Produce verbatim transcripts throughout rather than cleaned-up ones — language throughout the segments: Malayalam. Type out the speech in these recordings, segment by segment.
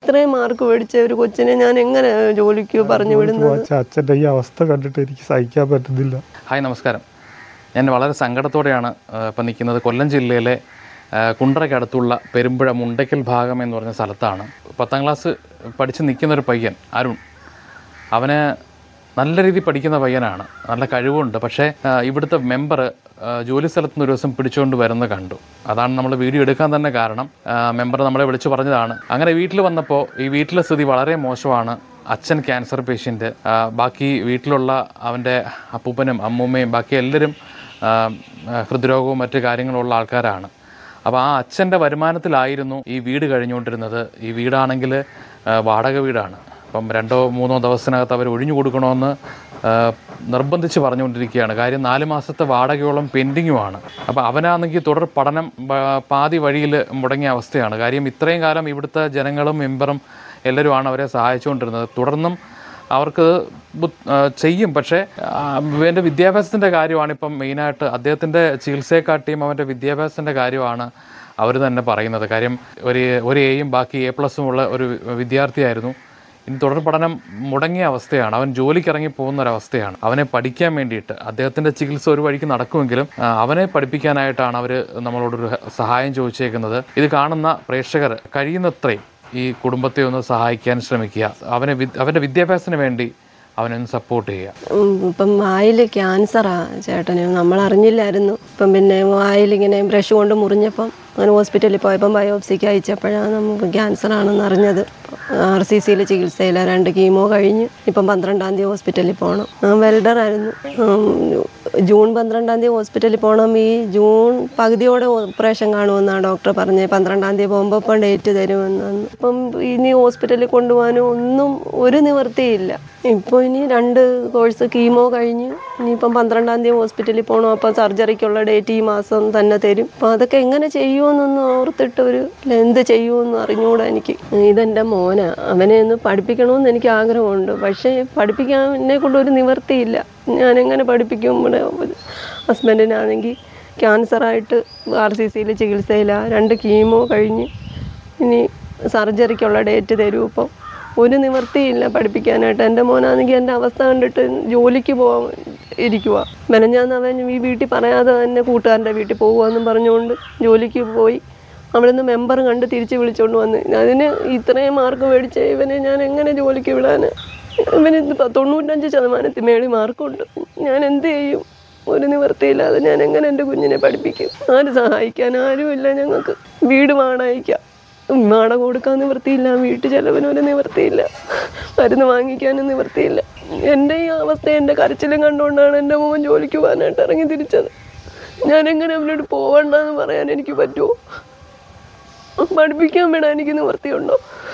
ഇത്രയും മാർക്ക് മേടിച്ച ഒരു കൊച്ചിനെ ഞാൻ എങ്ങനെ ജോലിക്ക് പറഞ്ഞു വിടുന്നത്? അച്ഛൻ്റെ ഈ അവസ്ഥ കണ്ടിട്ട് എനിക്ക് സഹിക്കാൻ പറ്റുന്നില്ല. ഹായ്, നമസ്കാരം. ഞാൻ വളരെ സങ്കടത്തോടെയാണ് ഇപ്പം നിൽക്കുന്നത്. കൊല്ലം ജില്ലയിലെ കുണ്ടറയ്ക്കടുത്തുള്ള പെരുമ്പുഴ മുണ്ടയ്ക്കൽ ഭാഗം എന്ന് പറഞ്ഞ സ്ഥലത്താണ്. പത്താം ക്ലാസ് പഠിച്ച് നിൽക്കുന്നൊരു പയ്യൻ അരുൺ. അവന് നല്ല രീതിയിൽ പഠിക്കുന്ന പയ്യനാണ്, നല്ല കഴിവുണ്ട്. പക്ഷേ ഇവിടുത്തെ മെമ്പർ ജോലി സ്ഥലത്ത് നിന്ന് ഒരു ദിവസം പിടിച്ചുകൊണ്ട് വരുന്നത് കണ്ടു. അതാണ് നമ്മൾ വീഡിയോ എടുക്കാൻ തന്നെ കാരണം. മെമ്പർ നമ്മളെ വിളിച്ചു പറഞ്ഞതാണ്. അങ്ങനെ വീട്ടിൽ വന്നപ്പോൾ ഈ വീട്ടിലെ സ്ഥിതി വളരെ മോശമാണ്. അച്ഛൻ ക്യാൻസർ പേഷ്യൻ്റ്, ബാക്കി വീട്ടിലുള്ള അവൻ്റെ അപ്പൂപ്പനും അമ്മൂമ്മയും ബാക്കി എല്ലാവരും ഹൃദ്രോഗവും മറ്റു കാര്യങ്ങളുള്ള ആൾക്കാരാണ്. അപ്പോൾ ആ അച്ഛൻ്റെ വരുമാനത്തിലായിരുന്നു ഈ വീട് കഴിഞ്ഞുകൊണ്ടിരുന്നത്. ഈ വീടാണെങ്കിൽ വാടക വീടാണ്. അപ്പം രണ്ടോ മൂന്നോ ദിവസത്തിനകത്ത് അവർ ഒഴിഞ്ഞു കൊടുക്കണമെന്ന് നിർബന്ധിച്ച് പറഞ്ഞുകൊണ്ടിരിക്കുകയാണ്. കാര്യം നാല് മാസത്തെ വാടകയോളം പെൻഡിങ്ങുമാണ്. അപ്പോൾ അവനാണെങ്കിൽ തുടർ പഠനം പാതി വഴിയിൽ മുടങ്ങിയ അവസ്ഥയാണ്. കാര്യം ഇത്രയും കാലം ഇവിടുത്തെ ജനങ്ങളും മെമ്പറും എല്ലാവരുമാണ് അവരെ സഹായിച്ചുകൊണ്ടിരുന്നത്. തുടർന്നും അവർക്ക് ചെയ്യും. പക്ഷേ എൻ്റെ വിദ്യാഭ്യാസത്തിൻ്റെ കാര്യമാണ് ഇപ്പം മെയിനായിട്ട്. അദ്ദേഹത്തിൻ്റെ ചികിത്സയെക്കാട്ടിയും അവൻ്റെ വിദ്യാഭ്യാസത്തിൻ്റെ കാര്യമാണ് അവർ തന്നെ പറയുന്നത്. കാര്യം ഒരു ഒരു എയും ബാക്കി എ പ്ലസും ഉള്ള ഒരു വിദ്യാർത്ഥിയായിരുന്നു. ഇനി തുടർ പഠനം മുടങ്ങിയ അവസ്ഥയാണ്. അവൻ ജോലിക്ക് ഇറങ്ങി പോകുന്ന ഒരവസ്ഥയാണ്. അവനെ പഠിക്കാൻ വേണ്ടിയിട്ട് അദ്ദേഹത്തിൻ്റെ ചികിത്സ ഒരു വഴിക്ക് നടക്കുമെങ്കിലും അവനെ പഠിപ്പിക്കാനായിട്ടാണ് അവർ നമ്മളോടൊരു സഹായം ചോദിച്ചേക്കുന്നത്. ഇത് കാണുന്ന പ്രേക്ഷകർ കഴിയുന്നത്രയും ഈ കുടുംബത്തെ ഒന്ന് സഹായിക്കാൻ ശ്രമിക്കുക. അവനെ അവൻ്റെ വിദ്യാഭ്യാസത്തിന് വേണ്ടി അവനൊന്ന് സപ്പോർട്ട് ചെയ്യുക. ഇപ്പം വായിൽ ക്യാൻസറാ ചേട്ടന്, നമ്മൾ അറിഞ്ഞില്ലായിരുന്നു. ഇപ്പം പിന്നെ വായിലിങ്ങനെ ബ്രഷ് കൊണ്ട് മുറിഞ്ഞപ്പം അങ്ങനെ ഹോസ്പിറ്റലിൽ പോയപ്പം ബയോപ്സിക്ക് അയച്ചപ്പോഴാണ് നമുക്ക് ക്യാൻസറാണെന്ന് അറിഞ്ഞത്. ആർ സി സിയിൽ ചികിത്സയില്ല, രണ്ട് കീമോ കഴിഞ്ഞ് ഇപ്പം പന്ത്രണ്ടാം തീയതി ഹോസ്പിറ്റലിൽ പോകണം. വെൽഡറായിരുന്നു. ജൂൺ പന്ത്രണ്ടാം തീയതി ഹോസ്പിറ്റലിൽ പോകണം. ഈ ജൂൺ പകുതിയോടെ ഓപ്പറേഷൻ കാണുമെന്നാണ് ഡോക്ടർ പറഞ്ഞത്. പന്ത്രണ്ടാം തീയതി പോകുമ്പോൾ ഇപ്പം ഡേറ്റ് തരുമെന്നാണ്. ഇപ്പം ഇനി ഹോസ്പിറ്റലിൽ കൊണ്ടുപോകാനും ഒന്നും ഒരു നിവൃത്തിയില്ല. ഇപ്പോൾ ഇനി രണ്ട് കോഴ്സ് കീമോ കഴിഞ്ഞ് ഇനിയിപ്പം പന്ത്രണ്ടാം തീയതി ഹോസ്പിറ്റലിൽ പോകണം. അപ്പം സർജറിക്കുള്ള ഡേറ്റ് ഈ മാസം തന്നെ തരും. അപ്പം അതൊക്കെ എങ്ങനെ ചെയ്യുമെന്നൊന്നും ഓർത്തിട്ട് ഒരു എന്ത് ചെയ്യുമെന്ന് അറിഞ്ഞുകൂടാ എനിക്ക്. ഇതെൻ്റെ മോനാ, അവനെ ഒന്ന് പഠിപ്പിക്കണമെന്ന് എനിക്ക് ആഗ്രഹമുണ്ട്. പക്ഷേ പഠിപ്പിക്കാൻ എന്നെ കൊണ്ട് ഒരു നിവൃത്തിയില്ല. ഞാനെങ്ങനെ പഠിപ്പിക്കും? ഇവിടെ ഹസ്ബൻഡിനാണെങ്കിൽ ക്യാൻസറായിട്ട് ആർ സി സിയിൽ ചികിത്സയില്ല, രണ്ട് കീമോ കഴിഞ്ഞ് ഇനി സർജറിക്കുള്ള ഡേറ്റ് തരും. ഇപ്പം ഒരു നിവൃത്തിയില്ല പഠിപ്പിക്കാനായിട്ട്. എൻ്റെ മോനാണെങ്കിൽ എൻ്റെ അവസ്ഥ കണ്ടിട്ട് ജോലിക്ക് പോകാൻ ഇരിക്കുക. മെനഞ്ഞാന്ന് അവൻ ഈ വീട്ടിൽ പറയാതെ തന്നെ കൂട്ടുകാരൻ്റെ വീട്ടിൽ പോകുകയെന്നും പറഞ്ഞുകൊണ്ട് ജോലിക്ക് പോയി. അവിടെ നിന്ന് മെമ്പർ കണ്ട് തിരിച്ച് വിളിച്ചുകൊണ്ട് വന്ന്. അതിന് ഇത്രയും മാർക്ക് മേടിച്ച ഇവനെ ഞാൻ എങ്ങനെ ജോലിക്ക് വിടാൻ? ഇവന് തൊണ്ണൂറ്റഞ്ച് ശതമാനത്തിൽ മേളിൽ മാർക്കുണ്ട്. ഞാൻ എന്ത് ചെയ്യും? ഒരു നിവൃത്തിയില്ലാതെ ഞാൻ എങ്ങനെ എൻ്റെ കുഞ്ഞിനെ പഠിപ്പിക്കും? ആര് സഹായിക്കാൻ? ആരുമില്ല. ഞങ്ങൾക്ക് വീട് വാടകയ്ക്കാം, വാടക കൊടുക്കാൻ നിവൃത്തിയില്ല, വീട്ടു ചെലവിനൊരു നിവൃത്തിയില്ല, മരുന്ന് വാങ്ങിക്കാനും നിവൃത്തിയില്ല. എൻ്റെ ഈ അവസ്ഥ എൻ്റെ കരച്ചിലും കണ്ടുകൊണ്ടാണ് എൻ്റെ മോൻ ജോലിക്ക് പോകാനായിട്ട് ഇറങ്ങി തിരിച്ചത്. ഞാനെങ്ങനെ അവനോട് പോകണ്ടെന്ന് പറയാൻ എനിക്ക് പറ്റുമോ? പഠിപ്പിക്കാൻ വിടാൻ എനിക്ക് നിവൃത്തിയുണ്ടോ?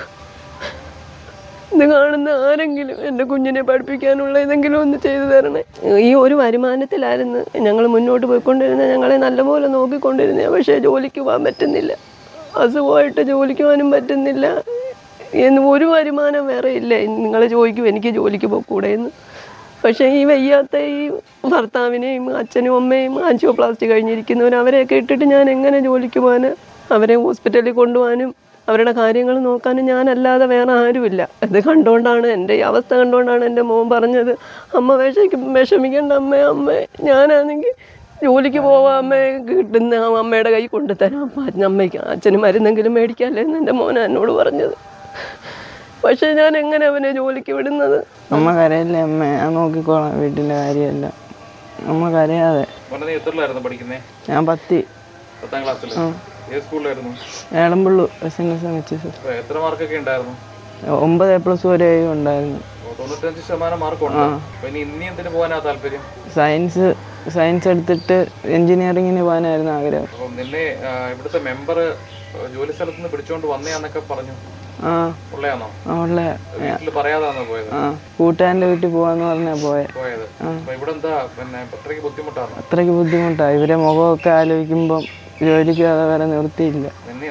ഇത് കാണുന്ന ആരെങ്കിലും എൻ്റെ കുഞ്ഞിനെ പഠിപ്പിക്കാനുള്ള ഏതെങ്കിലും ഒന്ന് ചെയ്തു തരണേ. ഈ ഒരു വരുമാനത്തിലായിരുന്നു ഞങ്ങൾ മുന്നോട്ട് പോയിക്കൊണ്ടിരുന്നത്. ഞങ്ങളെ നല്ലപോലെ നോക്കിക്കൊണ്ടിരുന്നത്. പക്ഷേ ജോലിക്ക് പോകാൻ പറ്റുന്നില്ല. അസുഖമായിട്ട് ജോലിക്ക് പോകാനും പറ്റുന്നില്ല. എന്ന് ഒരു വരുമാനം വേറെ ഇല്ല. നിങ്ങൾ ചോദിക്കും എനിക്ക് ജോലിക്ക് പോയിക്കൂടെ എന്ന്. പക്ഷേ ഈ വയ്യാത്ത ഈ ഭർത്താവിനെയും അച്ഛനും അമ്മയും ആൻജിയോപ്ലാസ്റ്റി കഴിഞ്ഞിരിക്കുന്നവർ അവരെയൊക്കെ ഇട്ടിട്ട് ഞാൻ എങ്ങനെ ജോലിക്ക് പോകാൻ? അവരെ ഹോസ്പിറ്റലിൽ കൊണ്ടുപോകാനും അവരുടെ കാര്യങ്ങൾ നോക്കാനും ഞാനല്ലാതെ വേറെ ആരുമില്ല. അത് കണ്ടുകൊണ്ടാണ്, എൻ്റെ ഈ അവസ്ഥ കണ്ടുകൊണ്ടാണ് എൻ്റെ മോൻ പറഞ്ഞത്, അമ്മ വിഷമിക്കും വിഷമിക്കേണ്ട അമ്മ, അമ്മ ഞാനാണെങ്കിൽ ജോലിക്ക് പോവാം, അമ്മയെ കിട്ടുന്ന അമ്മയുടെ കൈ കൊണ്ടുതരാം, അമ്മയ്ക്ക് അച്ഛന് മരുന്നെങ്കിലും മേടിക്കാമല്ലേ എന്ന് എൻ്റെ മോൻ എന്നോട് പറഞ്ഞത്. പക്ഷേ ഞാൻ എങ്ങനെ അവനെ ജോലിക്ക് വിടുന്നത്? അമ്മ കരയല്ലേ അമ്മ, ഞാൻ നോക്കിക്കോളാം വീട്ടിൻ്റെ കാര്യമല്ല. അമ്മ കരയാതെ. ഞാൻ പത്തി ഏളമ്പുള്ളു എസ് എൻ എസ് വെച്ച് ഒമ്പത് എ പ്ലസ് വരെ ഉണ്ടായിരുന്നു. സയൻസ് സയൻസ് എടുത്തിട്ട് എഞ്ചിനീയറിങ്ങിന് പോകാനായിരുന്നു ആഗ്രഹം. ഇവിടുത്തെ മെമ്പർ ജോലി സ്ഥലത്ത് നിന്ന് പിടിച്ചോണ്ട് വന്നേന്നൊക്കെ പറഞ്ഞു. ആ ഉള്ള കൂട്ടുകാരൻ്റെ വീട്ടിൽ പോവാന്ന് പറഞ്ഞാ പോയെ. അത്രയ്ക്ക് ബുദ്ധിമുട്ടാ. ഇവരെ മുഖമൊക്കെ ആലോചിക്കുമ്പം ജോലിക്ക് അത് വേറെ നിവൃത്തിയില്ല.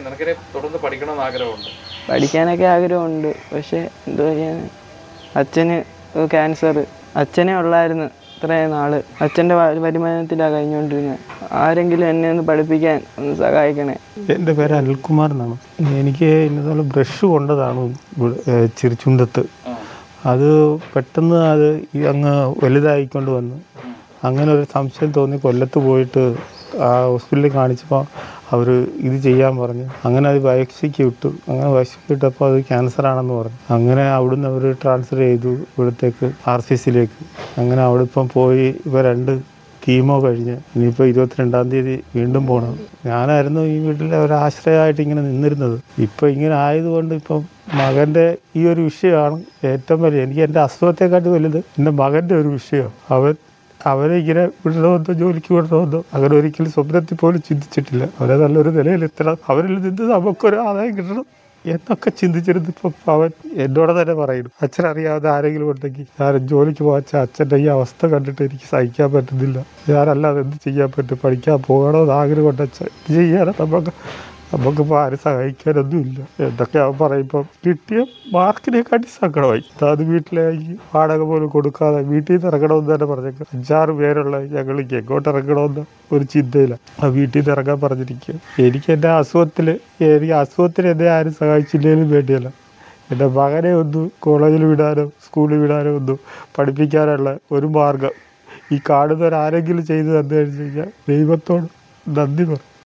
പഠിക്കാനൊക്കെ ആഗ്രഹമുണ്ട്. പക്ഷെ എന്തോ ചെയ്യാൻ, അച്ഛന് ക്യാൻസർ അച്ഛനെ ഉള്ളായിരുന്നു. ഇത്രയും നാൾ അച്ഛൻ്റെ വരുമാനത്തിലാണ് കഴിഞ്ഞുകൊണ്ടിരുന്നത്. ആരെങ്കിലും എന്നെ ഒന്ന് പഠിപ്പിക്കാൻ ഒന്ന് സഹായിക്കണേ. എൻ്റെ പേര് അനിൽകുമാർ എന്നാണ്. എനിക്ക് ഇന്നതുപോലെ ബ്രഷ് കൊണ്ടതാണ് ചിരിച്ചുണ്ടത്ത്. അത് പെട്ടെന്ന് അത് അങ്ങ് വലുതായിക്കൊണ്ട് വന്നു. അങ്ങനെ ഒരു സംശയം തോന്നി കൊല്ലത്ത് പോയിട്ട് ആ ഹോസ്പിറ്റലിൽ കാണിച്ചപ്പോൾ അവർ ഇത് ചെയ്യാൻ പറഞ്ഞു. അങ്ങനെ അത് ബയോപ്സിക്ക് വിട്ടു. അങ്ങനെ ബയോപ്സിക്ക് വിട്ടപ്പോൾ അത് ക്യാൻസറാണെന്ന് പറഞ്ഞു. അങ്ങനെ അവിടുന്ന് അവർ ട്രാൻസ്ഫർ ചെയ്തു ഇവിടത്തേക്ക് ആർ സി സിയിലേക്ക്. അങ്ങനെ അവിടെ ഇപ്പം പോയി ഇപ്പോൾ രണ്ട് കീമോ കഴിഞ്ഞ് ഇനിയിപ്പോൾ ഇരുപത്തിരണ്ടാം തീയതി വീണ്ടും പോകണം. ഞാനായിരുന്നു ഈ വീട്ടിലെ ഒരാശ്രയമായിട്ട് ഇങ്ങനെ നിന്നിരുന്നത്. ഇപ്പം ഇങ്ങനെ ആയതുകൊണ്ട് ഇപ്പം മകൻ്റെ ഈ ഒരു വിഷയമാണ് ഏറ്റവും വലിയ. എനിക്ക് എൻ്റെ അസുഖത്തെക്കാട്ടി വലുത് എൻ്റെ മകൻ്റെ ഒരു വിഷയം. അവൻ അവരെ ഇങ്ങനെ വിടണമെന്നോ ജോലിക്ക് വിടണമെന്നോ അങ്ങനെ ഒരിക്കലും സ്വപ്നത്തിൽ പോലും ചിന്തിച്ചിട്ടില്ല. അവരെ നല്ലൊരു നിലയിലെത്തണം, അവരിൽ നിന്ന് നമുക്കൊരു ആദായം കിട്ടണം എന്നൊക്കെ ചിന്തിച്ചിരുന്നു. ഇപ്പം അവൻ എന്നോട് തന്നെ പറയുന്നു, അച്ഛനറിയാവുന്ന ആരെങ്കിലും ഉണ്ടെങ്കിൽ ഞാൻ ജോലിക്ക് പോകാച്ച അച്ഛൻ്റെ ഈ അവസ്ഥ കണ്ടിട്ട് എനിക്ക് സഹിക്കാൻ പറ്റുന്നില്ല, ഞാനല്ലാതെ എന്ത് ചെയ്യാൻ പറ്റും, പഠിക്കാൻ പോകണമെന്ന് ആഗ്രഹം കൊണ്ട് അച്ഛൻ ഇത് ചെയ്യാതെ നമുക്ക് നമുക്കിപ്പോൾ ആരും സഹായിക്കാനൊന്നുമില്ല എന്തൊക്കെ അവൻ പറയുമ്പം കിട്ടിയ മാർക്കിനെക്കാട്ടി സങ്കടമായി. അത് വീട്ടിലേക്ക് വാടക പോലും കൊടുക്കാതെ വീട്ടിൽ നിന്ന് ഇറങ്ങണമെന്ന് തന്നെ പറഞ്ഞേക്കും. അഞ്ചാറ് പേരുള്ള ഞങ്ങൾക്ക് എങ്ങോട്ട് ഇറങ്ങണമെന്ന് ഒരു ചിന്തയില്ല. ആ വീട്ടിൽ നിന്ന് ഇറങ്ങാൻ പറഞ്ഞിരിക്കുക. എനിക്ക് എൻ്റെ അസുഖത്തിൽ എനിക്ക് അസുഖത്തിന് എന്നെ ആരും സഹായിച്ചില്ലെങ്കിലും വേണ്ടിയല്ല, എൻ്റെ മകനെ ഒന്ന് കോളേജിൽ വിടാനോ സ്കൂളിൽ വിടാനോ ഒന്നും പഠിപ്പിക്കാനുള്ള ഒരു മാർഗം ഈ കാണുന്നവരാരെങ്കിലും ചെയ്തു തന്നു കഴിഞ്ഞ് കഴിഞ്ഞാൽ ദൈവത്തോട് നന്ദി പറയും.